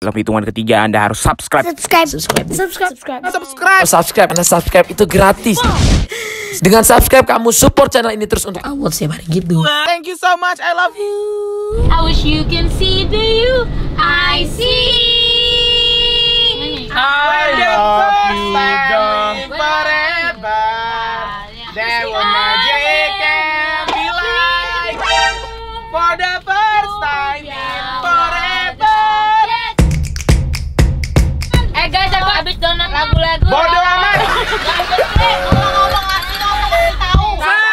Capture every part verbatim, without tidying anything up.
Dalam hitungan ketiga Anda harus subscribe. Subscribe. Subscribe. Subscribe. Subscribe. Subscribe. Oh, subscribe, karena subscribe itu gratis. Dengan subscribe kamu support channel ini terus untuk upload setiap hari gitu. Thank you so much. I love you. I wish you can see the you I see. I love you, darling, forever. There will magic can be like for the first time in forever. Eh guys, aku habis download lagu-lagu. Bodoh amat. Ngomong-ngomong lagi ngomong tahu.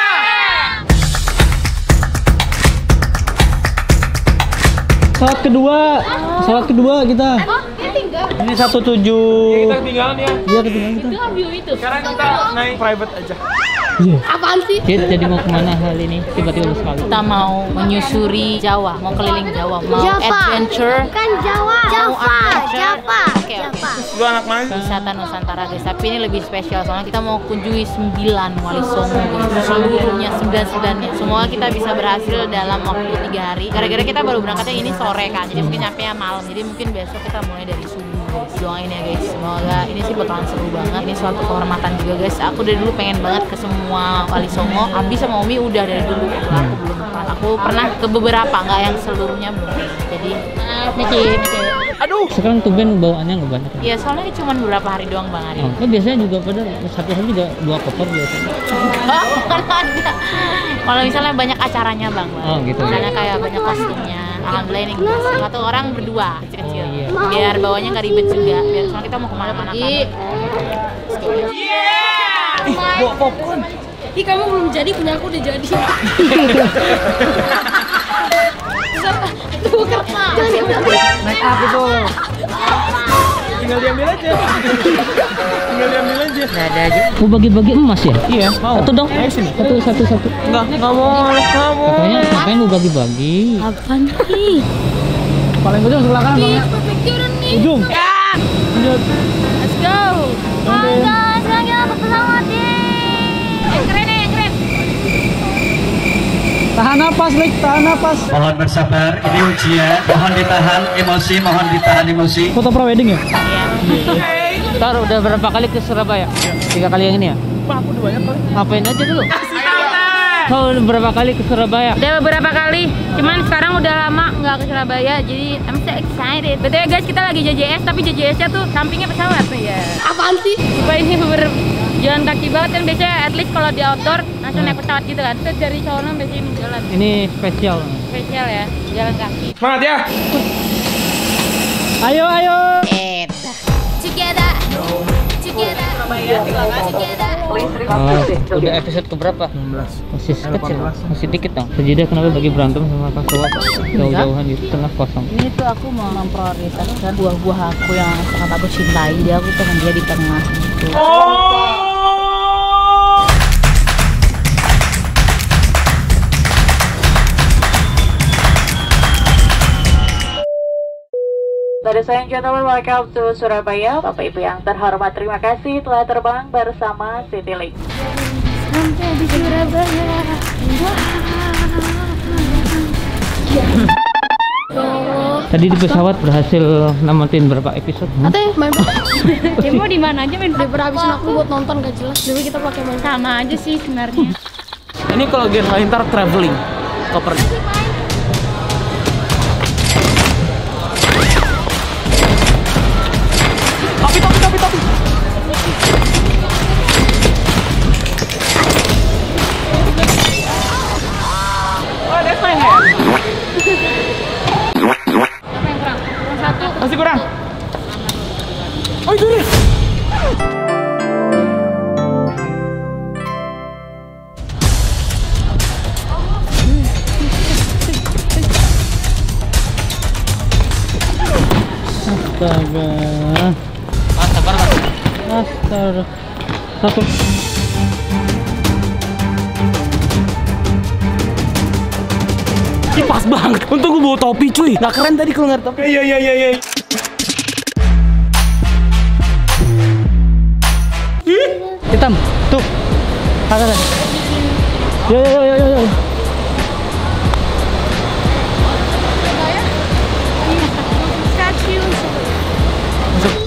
Salat kedua, salat kedua kita. Ini satu tujuh. Kita ketinggalan ya. Iya ketinggalan kita. Itu kan view itu. Sekarang kita naik private aja. Iya. Apaan sih? Jadi, jadi mau kemana hal ini? Tiba-tiba sekali. Kita mau menyusuri Jawa, mau keliling Jawa, mau Java. adventure. Kan Jawa. Java. Java. Oke oke. Lu anak mana? Wisata Nusantara guys, tapi ini lebih spesial soalnya kita mau kunjungi sembilan Wali Songo guys. Seluruhnya sembilan sembilannya. Semoga kita bisa berhasil dalam waktu tiga hari. Gara-gara kita baru berangkatnya ini sore kan, jadi mungkin nyampe ya malam. Jadi mungkin besok kita mulai dari subuh. Guys. Doain ya guys, semoga ini sih bakalan seru banget. Ini suatu kehormatan juga guys. Aku dari dulu pengen banget ke semua Wali Songo. Abi sama Umi udah dari dulu. Aku belum pernah. Aku pernah ke beberapa, nggak yang seluruhnya belum. Jadi Niki, Niki. Aduh. Sekarang tumben bawaannya nggak banyak. Ya soalnya cuma beberapa hari doang Bang Ari. Oh, kan biasanya juga pada satu hari juga dua koper biasanya. Mana ada. Kalau misalnya banyak acaranya Bang, Bang. Oh, gitu. Misalnya kayak banyak kostumnya. Alhamdulillah ini guys, satu orang berdua kecil-kecil. Oh, iya. Biar bawanya nggak ribet juga. Biar soalnya kita mau kemana-mana kan. Ih, bawa popcorn. Ih, kamu belum jadi, punya aku udah jadi. Naik apa tuh? Tinggal diambil aja. Tinggal diambil aja. Nggak ada aja. Mau bagi-bagi emas ya? Iya, mau. Satu dong. Ayo sini. Satu, satu, satu. Enggak, enggak mau, enggak mau. Katanya, katanya mau bagi-bagi. Apaan nih? Paling ujung sebelah kanan bang ya. Kepikiran nih. Ujung. Lanjut. Let's go. Bangga, sekarang kita dapat pesawat deh. Yang keren ya, yang keren. Tahan napas, Lik. Tahan napas. Mohon bersabar, ini ujian. Mohon ditahan emosi, mohon ditahan emosi. Foto prewedding ya? Iya. Ntar udah berapa kali ke Surabaya? Tiga kali yang ini ya? Pak, aku udah banyak kali. Ngapain aja dulu? Kau udah berapa kali ke Surabaya? Udah beberapa kali, cuman sekarang udah lama nggak ke Surabaya, jadi I'm so excited. B T W guys, kita lagi J J S, tapi J J S-nya tuh sampingnya pesawat tuh ya. Apaan sih? Supaya ini bener jalan kaki banget kan, biasanya at least kalau di outdoor langsung naik pesawat gitu kan. Kita dari sono biasanya ini jalan. Ini spesial. Spesial ya, jalan kaki. Semangat ya. Ayo, ayo. Together. Together. Together. Oh, udah episode keberapa? enam belas. Masih kecil, masih dikit dong. Sejidah kenapa lagi berantem sama Kasuwa? Jauh-jauhan di tengah kosong. Ini tuh aku mau memprioritaskan buah-buah aku yang sangat aku cintai, jadi aku pengen dia di tengah gitu. Ladies and gentlemen, welcome to Surabaya. Bapak Ibu yang terhormat, terima kasih telah terbang bersama Citylink. Sampai di Surabaya. Tadi di pesawat berhasil namatin berapa episode? Hmm? Ate, main Ya mau di mana aja main daripada habisin aku buat nonton gak jelas. Jadi kita pakai main. sama aja sih sebenarnya. Ini kalau gear ntar traveling. Koper. Tapi, tapi, tapi, tapi. Oh, that's my hand. Masih kurang. Oh, itu dia. Astaga. Ah, sabar, Astaga. Satu. Ini pas banget. Untung gue bawa topi cuy. Gak keren tadi kalau nggak topi. Iya iya iya iya. Hitam. Tuh. Ada kan? Yo yo yo yo yo. Stasiun.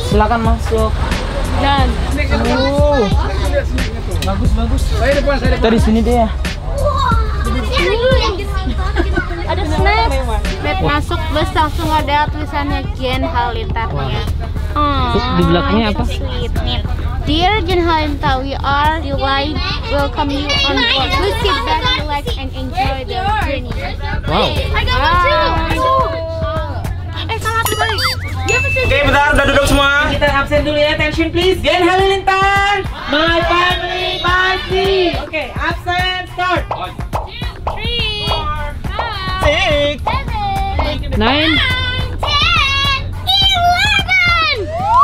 Silakan masuk. Dan Oh. Bagus bagus. Saya depan, saya depan. Dari sini deh ya. ini dulu yang ada snack. Lihat masuk bus langsung ada tulisannya Gen Halilintarnya. Oh, Di belakangnya apa? Sweet. Nih. Dear Gen Halilintar, we are delighted welcome you on board. Please sit back, relax, and enjoy the journey. Wow. I got one too. Eh, salah terbalik. Dia pesen. Oke, bentar, udah duduk semua. Kita absen dulu ya, attention please. Gen Halilintar, my family, my seat. Oke, absen, start. Three, Six. seven, Nine. ten, eleven.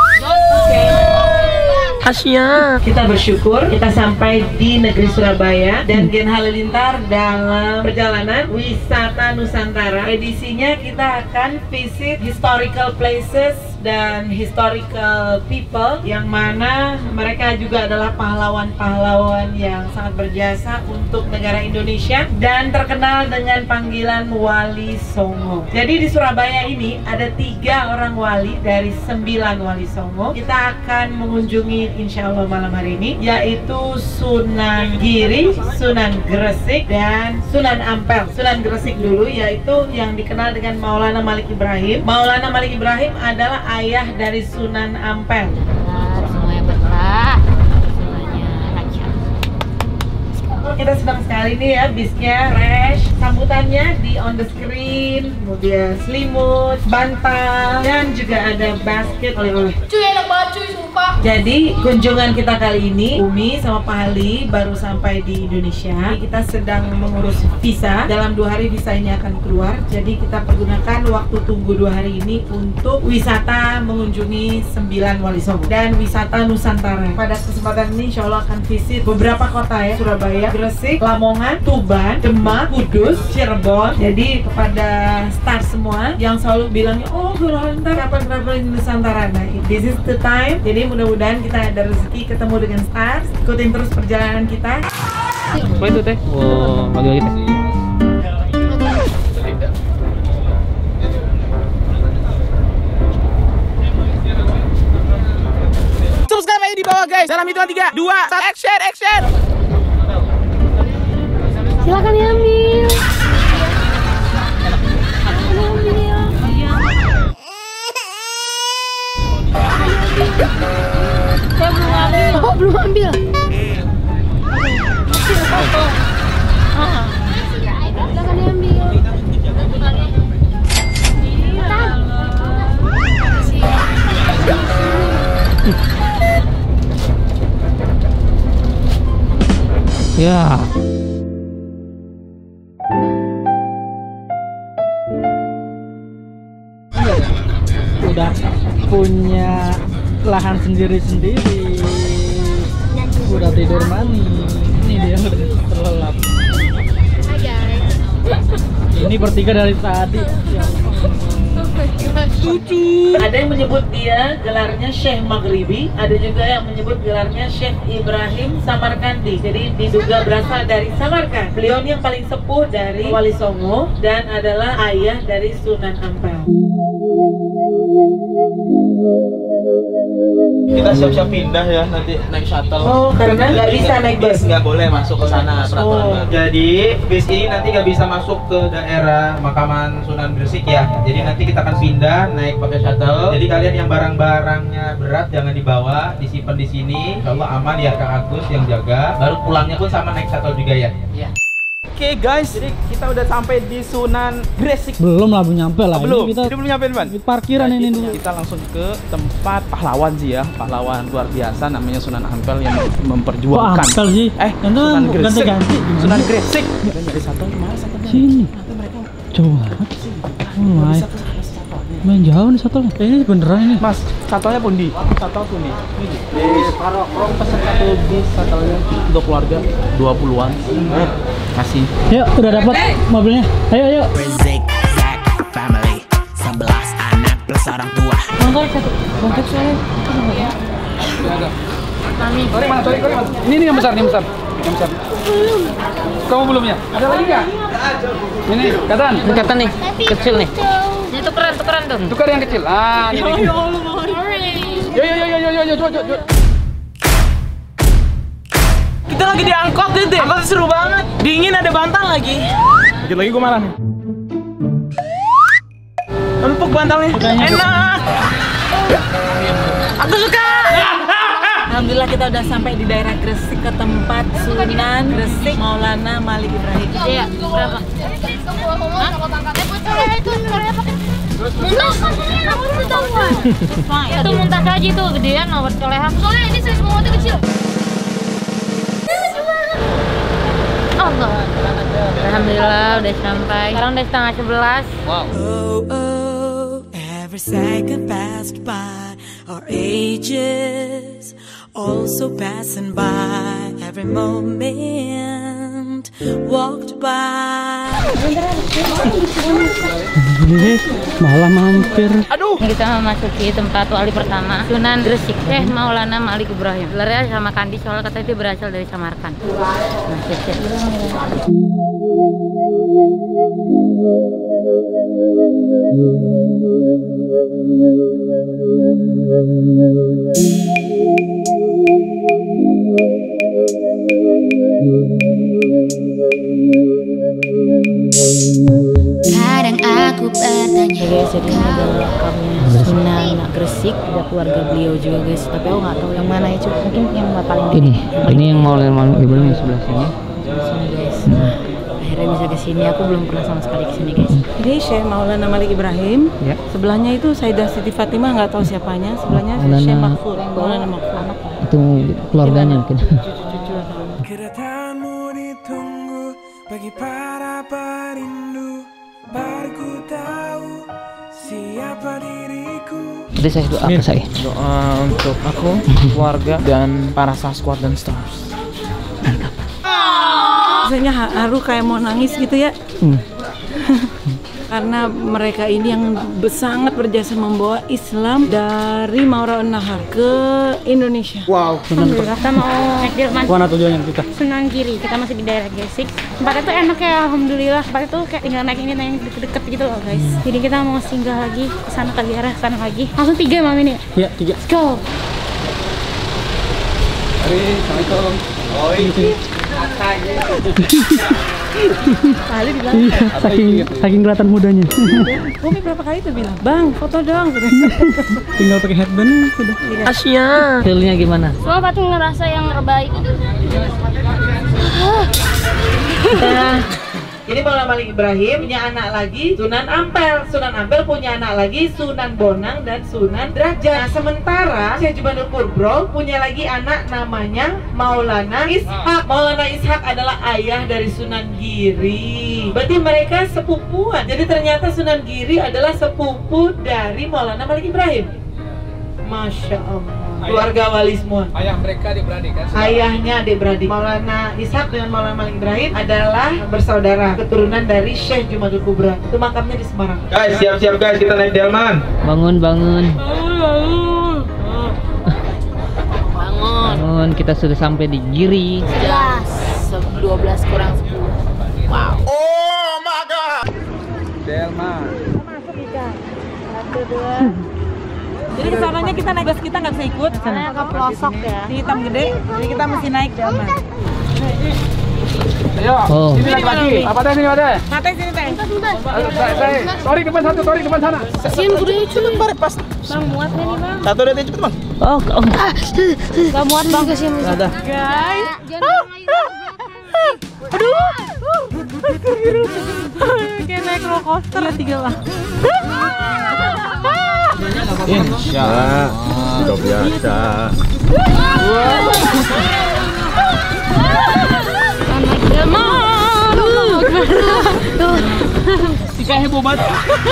Asia. Kita bersyukur kita sampai di negeri Surabaya dan Gen Halilintar dalam perjalanan wisata Nusantara. Edisinya kita akan visit historical places dan historical people yang mana mereka juga adalah pahlawan-pahlawan yang sangat berjasa untuk negara Indonesia dan terkenal dengan panggilan Wali Songo. Jadi di Surabaya ini ada tiga orang wali dari sembilan Wali Songo. Kita akan mengunjungi insya Allah malam hari ini, yaitu Sunan Giri, Sunan Gresik, dan Sunan Ampel. Sunan Gresik dulu, yaitu yang dikenal dengan Maulana Malik Ibrahim. Maulana Malik Ibrahim adalah ayah dari Sunan Ampel. Benar, semuanya betah. Semuanya lancar. Kita senang sekali nih ya, bisnya fresh, sambutannya di on the screen, kemudian selimut, bantal, dan juga ada basket oleh-oleh. Cuy, enak banget cuy, sumpah. Jadi kunjungan kita kali ini, Umi sama Pak Ali baru sampai di Indonesia. Kita sedang mengurus visa. Dalam dua hari visa ini akan keluar. Jadi kita pergunakan waktu tunggu dua hari ini untuk wisata mengunjungi sembilan Wali Songo dan wisata Nusantara. Pada kesempatan ini insya Allah akan visit beberapa kota ya, Surabaya, Gresik, Lamongan, Tuban, Demak, Kudus, Cirebon. Jadi kepada star semua yang selalu bilangnya, oh Gen Halilintar kapan traveling Nusantara. Nah, this is the time. Jadi mudah-mudahan kita ada rezeki ketemu dengan stars. Ikutin terus perjalanan kita. Apa itu teh? Wow, bagi-bagi teh. Subscribe aja di bawah guys. Dalam hitungan tiga, dua, satu, action, action. Silakan diambil. Saya belum ambil. Oh, belum ambil. Silakan diambil. Ya. Udah punya lahan sendiri-sendiri, udah tidur manis. Ini dia udah terlelap. Hai guys. Ini bertiga dari tadi. Lucu. Ada yang menyebut dia gelarnya Syekh Maghribi, ada juga yang menyebut gelarnya Syekh Ibrahim Samarkandi. Jadi diduga berasal dari Samarkand. Beliau ini yang paling sepuh dari Wali Songo dan adalah ayah dari Sunan Ampel. Kita siap-siap pindah ya nanti naik shuttle. Oh, karena nggak bisa naik bus. Nggak boleh masuk ke sana peraturan. Oh. Jadi bis ini nanti nggak bisa masuk ke daerah Makaman Sunan Gresik ya. Jadi nanti kita akan pindah naik pakai shuttle. Jadi kalian yang barang-barangnya berat jangan dibawa, disimpan di sini. Insya Allah aman ya Kak Agus yang jaga. Baru pulangnya pun sama naik shuttle juga ya. Iya. Oke okay, guys, jadi kita udah sampai di Sunan Gresik. Belum lah, belum nyampe lah. Oh, belum, Ini kita ini belum nyampe Ban. di parkiran Nah, ini kita, dulu. kita langsung ke tempat pahlawan sih ya, pahlawan luar biasa namanya Sunan Ampel yang memperjuangkan. Kok Ampel sih? Eh, Kan Sunan Gresik. ganti-ganti. Gimana? Sunan Gresik. Kita nyari satu kemana satunya? Sini. Nanti mereka Coba. Mulai. bisa ke sana satu. Main jauh nih satu. Eh, ini beneran ini. Mas, satunya pun di. Satu pun di. Ini. Di Paro Prom pesan satu bis satunya untuk keluarga dua puluhan. Eh, kasih. Yuk, udah dapat mobilnya. Ayo, ayo. Rizik, Zack, family, sebelas anak plus orang tua. Bangkok satu. Bangkok saya. Mami. Sorry, mana? Sorry, sorry, mana? Ini nih yang besar, nih yang besar. Yang besar. Belum. Kamu belum ya? Ada lagi nggak? Ini, Katan. Ini kata nih, kecil nih. Ini tukeran, tukeran tuh. Tukar yang kecil. Ah, ini. Ya Allah, coba, coba. Kita lagi diangkot deh, angkot seru banget. Dingin, ada bantal lagi. Dikit lagi gue marah nih. Empuk bantalnya. Enak. Aku suka. Alhamdulillah kita udah sampai di daerah Gresik ke tempat Sunan Gresik Maulana Malik Ibrahim. Iya, berapa? Itu muntah saja itu gedean nomor coleha. Soalnya ini saya semua kecil. Allah. Alhamdulillah udah sampai. Sekarang udah setengah sebelas. Wow. Oh, oh, every second passed by, our ages also passing by, every moment walked by. Ini malam hampir. Aduh. Ini kita memasuki tempat wali pertama Sunan Gresik, Syekh Maulana Malik Ibrahim. Gelarnya sama Kandi soalnya katanya dia berasal dari Samarkand. Nah, Syekh. Kadang aku bertanya. Guys, jadi ini adalah makamnya Sunan Gresik, ada keluarga beliau juga guys. Tapi aku nggak tahu yang mana ya, cuma mungkin yang paling Ini, ini yang mau Malik Ibrahim yang sebelah sini. sini guys. Nah, akhirnya bisa ke sini. Aku belum pernah sama sekali ke sini guys. Ini Syekh Maulana Malik Ibrahim. Ya. Sebelahnya itu Sayyidah Siti Fatimah, nggak tahu siapanya. Sebelahnya Maulana- Syekh Mahfud, Maulana Mahfud. Itu keluarganya mungkin. Cucu-cucu. Kedatanganmu ditunggu bagi para perindu, baru ku tahu siapa diriku. Jadi saya doa ke saya. Doa untuk aku, keluarga, dan para Sasquatch dan Stars. Rasanya haru kayak mau nangis gitu ya. Hmm. Karena mereka ini yang be- sangat berjasa membawa Islam dari Maura Nahar ke Indonesia. Wow. Alhamdulillah kita mau naik delman Mana tujuannya kita? Sunan Giri. Kita masih di daerah Gresik. Tempatnya tuh enak ya, alhamdulillah. Tempatnya tuh kayak tinggal naik ini naik deket-deket gitu loh guys. Jadi kita mau singgah lagi ke sana ke daerah sana lagi. Langsung tiga malam ini. Ya, tiga. Let's go. Assalamualaikum. Kali bilang, Iya, saking saking kelihatan mudanya. Umi berapa kali tuh bilang, Bang, foto dong. Tinggal pakai headband sudah. Asia. Feelnya gimana? Soalnya tuh ngerasa yang terbaik. Jadi Maulana Malik Ibrahim punya anak lagi Sunan Ampel, Sunan Ampel punya anak lagi Sunan Bonang dan Sunan Derajat. Nah, sementara Syekh Jumanur Kubro punya lagi anak namanya Maulana Ishak. Maulana Ishak adalah ayah dari Sunan Giri. Berarti mereka sepupuan. Jadi ternyata Sunan Giri adalah sepupu dari Maulana Malik Ibrahim. Masya Allah. Keluarga wali semua. Ayah mereka adik-beradik kan? Ayahnya adik-beradik. Maulana Ishak dengan Maulana Malik Ibrahim adalah bersaudara, keturunan dari Syekh Jumadul Kubra. Itu makamnya di Semarang. Guys, siap-siap guys, kita naik delman. Bangun, bangun. Bangun. Bangun, kita sudah sampai di Giri. Jam dua belas kurang sepuluh. Wow. Oh my god. Delman. Masuk ikan. Satu, dua. Jadi kesananya kita naik bus, kita nggak bisa ikut. Karena ke pelosok ya. Di hitam gede, jadi kita mesti naik delman. Ayo, Oh. sini lagi. Apa teh sini ada? Mate sini teh. Sorry depan satu, sorry depan sana. Kasian kudunya cepet Bare pas. Bang, muat nih nih bang. Satu detik cepet bang. Oh, oh. Gak muat bang, kasian. Ada. Guys. Jangan Aduh. Kayak naik roller coaster ya tiga lah. Insya Sudah biasa. Tika heboh banget.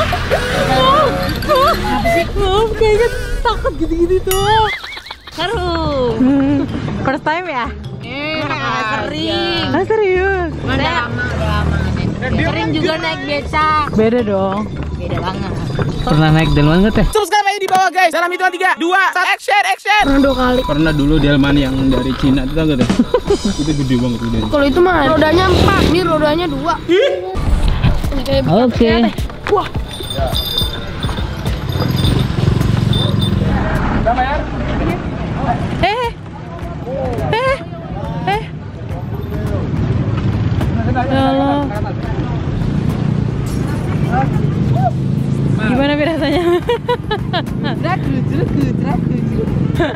Apa sih? Oh, kayaknya takut gitu-gitu tuh. Seru. First time ya? Eh, sering. Ah, serius? Udah lama, udah lama. Sering juga naik beca. Beda dong. Beda banget. Pernah naik delman nggak teh? Subscribe aja di bawah guys. Dalam hitungan tiga, dua, satu, action, action. Pernah dua kali. Pernah dulu delman yang dari Cina itu tau gak tuh? Itu gede banget udah. Kalau itu mah rodanya empat, ini rodanya dua. Oke. Wah. Udah bayar?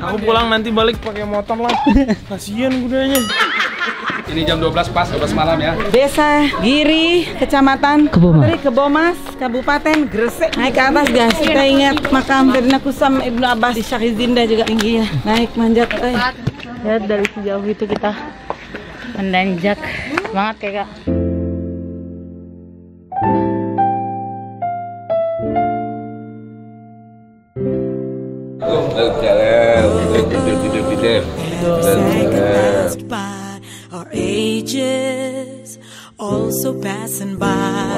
Aku pulang nanti balik pakai motor lah. Kasihan kudanya. Ini jam dua belas pas, dua belas malam ya. Desa Giri, Kecamatan Kebomas. Kebomas, Kabupaten Gresik. Naik ke atas guys, kita ingat makam Sayyidina Kusam Ibnu Abbas di Syakhizinda juga tinggi ya. Naik manjat, eh. Ya dari sejauh itu kita menanjak. Semangat ya kak. Our ages also passing by.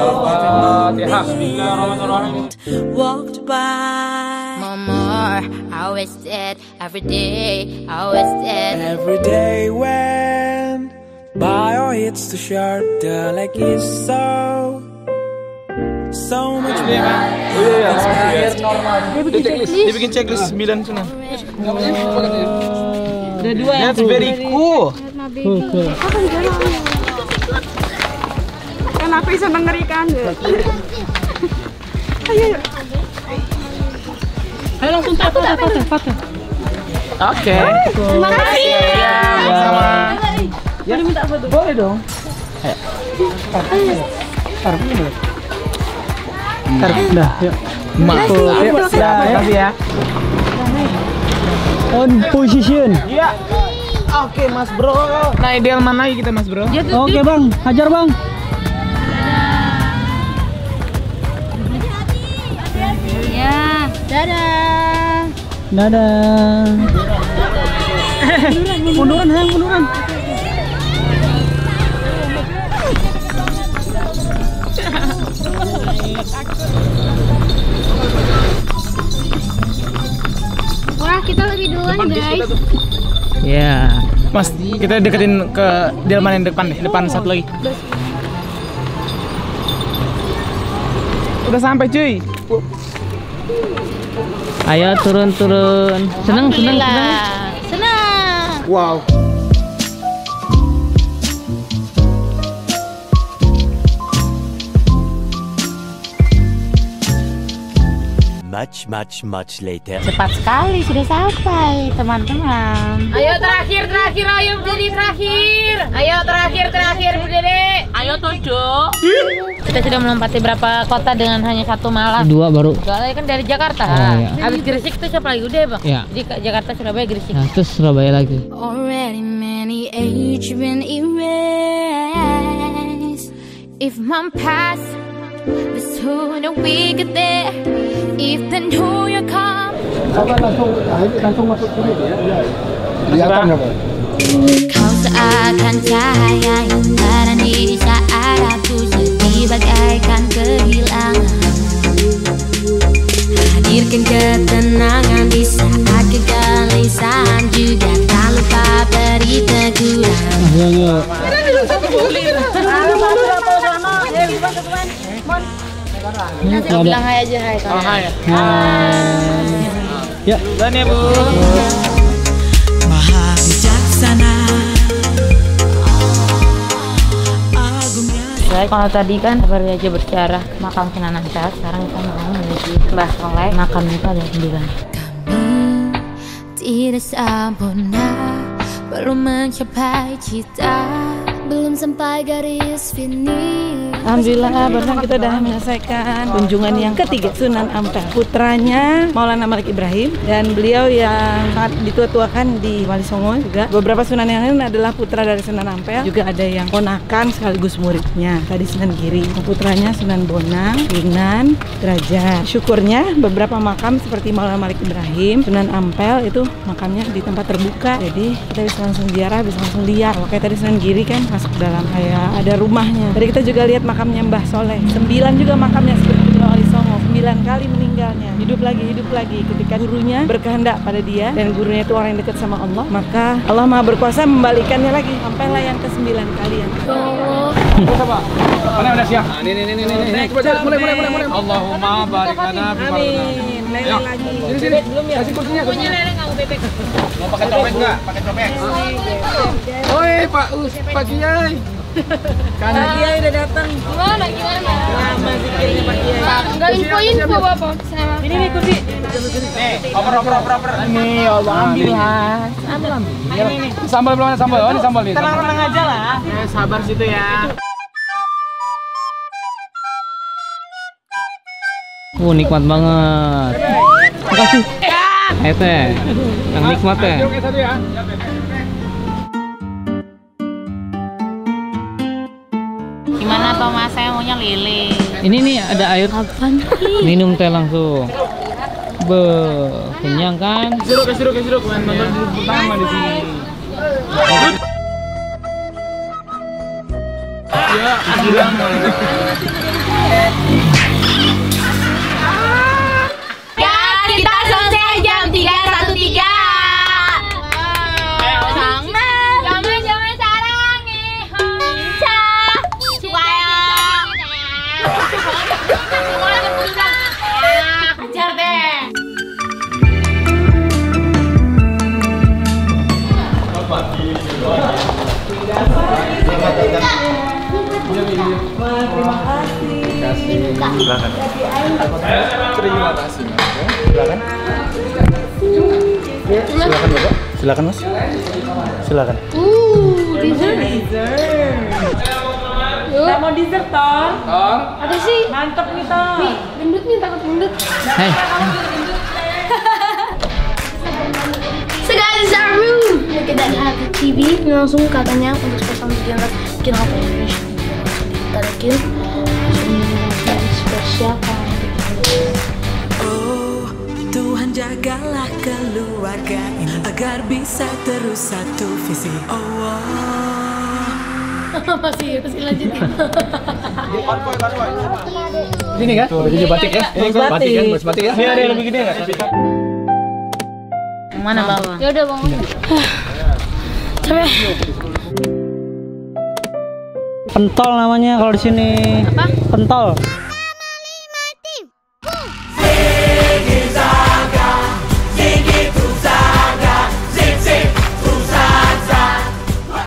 Walked by. Mama, I was dead every day. I was dead every day when by or hits the short the like is so so much better. Dia bikin checklist sembilan sunan. Ada dua. That's very cool. Cool, cool. Kenapa bisa mengerikan? Ayo, ayo. Ayo langsung foto, foto, foto. Oke. Terima kasih. Sama. Ya, minta foto. Boleh dong. Ayo. Taruh dulu. Taruh. Dah, yuk. Makasih. Terima kasih ya. On position. Iya. Oke mas bro. Nah ideal mana kita mas bro? Oke bang, hajar bang. Ya, dadah. Dadah. Munduran, sayang, munduran. Wah, kita lebih duluan guys. Ya. Mas, kita deketin ke delman yang depan deh, depan satu lagi. Udah sampai cuy. Ayo turun turun. Senang senang senang. Senang. Wow. Much, much, much later. Cepat sekali sudah sampai teman-teman. Ayo terakhir terakhir ayo berdiri terakhir. Ayo terakhir terakhir berdiri. Ayo Tojo. Kita sudah melompati berapa kota dengan hanya satu malam? Dua baru. Soalnya kan dari Jakarta. Oh, iya. Habis Gresik tuh siapa lagi udah bang? Iya. Di Jakarta Surabaya Gresik. Nah, terus Surabaya lagi. Already many age been erased. If my past the sooner we get there. If then who you come. langsung langsung masuk sini ya. Kelihatan nggak, Bang? Kau seakan cahaya yang terang di saat aku sedih bagaikan kehilangan. Hadirkan ketenangan di saat kegelisahan, juga tak lupa beri teguran. Ayo, Kita duduk satu kulit. Nanti bilang hai aja hai kan. Oh hai. Ya. Dan ya bu. Maha bijaksana. Baik, kalau tadi kan baru aja berziarah ke makam Sunan Ampel, sekarang kita mau menuju Mbah Soleh, makamnya itu ada sembilan. Tidak sempurna, belum mencapai cita, belum sampai garis finish. Alhamdulillah, barusan kita sudah menyelesaikan kunjungan yang ketiga Sunan Ampel. Putranya Maulana Malik Ibrahim dan beliau yang sangat ditua-tuakan di Wali Songo juga. Beberapa Sunan yang lain adalah putra dari Sunan Ampel. Juga ada yang ponakan sekaligus muridnya. Tadi Sunan Giri, putranya Sunan Bonang, Ringan, Derajat. Syukurnya beberapa makam seperti Maulana Malik Ibrahim, Sunan Ampel itu makamnya di tempat terbuka. Jadi kita bisa langsung ziarah, bisa langsung lihat. Kalau kayak tadi Sunan Giri kan masuk dalam kayak ada rumahnya. Tadi kita juga lihat makamnya Mbah Soleh. Sembilan juga makamnya seperti Wali Songo. Sembilan kali meninggalnya. Hidup lagi, hidup lagi. Ketika gurunya berkehendak pada dia dan gurunya itu orang yang dekat sama Allah, maka Allah Maha Berkuasa membalikannya lagi. Sampailah yang ke sembilan kalian. Mana udah siap? Nah, ini ini ini ini. Coba jalan mulai mulai mulai mulai. Allahumma barik lana fi Amin. Lele lagi. Sini sini. Belum ya? Kasih kursinya. Punya lele nggak mau bebek? Mau pakai cobek enggak? Pakai cobek. Oi, Pak Us, Pak Kiai. Kan Pak Kiai udah datang. Gimana gimana? Lama zikirnya Pak Kiai. Enggak info-info Bapak. Ini nih kursi. Nih, oper oper oper oper. Nih, ya Allah, ambil lah. Ambil ambil. Ini nih. Sambal belum ada sambal. Oh, ini sambal nih. Tenang-tenang aja lah. Ya, sabar situ ya. Oh, nikmat banget. Makasih. Ayo teh, yang nikmat teh. Oke, satu ya. Gimana Thomas? Saya maunya lele. Ini nih ada air. Minum teh langsung. Be, kenyang kan? Sirup, sirup, sirup. Nonton sirup pertama di sini. Ya, bilang. Kita selesai jam tiga satu tiga. Sama. Jangan-jangan sarang nih. Bisa. Supaya. Ajar deh. Terima kasih. Terima kasih, Mas. Silakan. Silakan, Bapak. Silakan, Mas. Silakan. Uh, dessert. Nggak mau dessert, Tom? Tom. Apa sih? Mantep nih, Tom. Nih, gendut nih, takut gendut. Hei. So guys, it's our room. Look at that, I have the T V. Langsung katanya untuk spesial bikin bikin apa ini? Kita bikin spesial kan. Oh, Tuhan jagalah keluarga ini agar bisa terus satu visi. Oh, oh. masih masih lanjutin. Ini kan? Tuh, jadi batik ya? Ini batik. batik kan? Batik, batik ya? Ini ada yang lebih gede nggak? Yang mana bang? Ya udah bang. Capek. Pentol namanya kalau di sini. Apa? Pentol.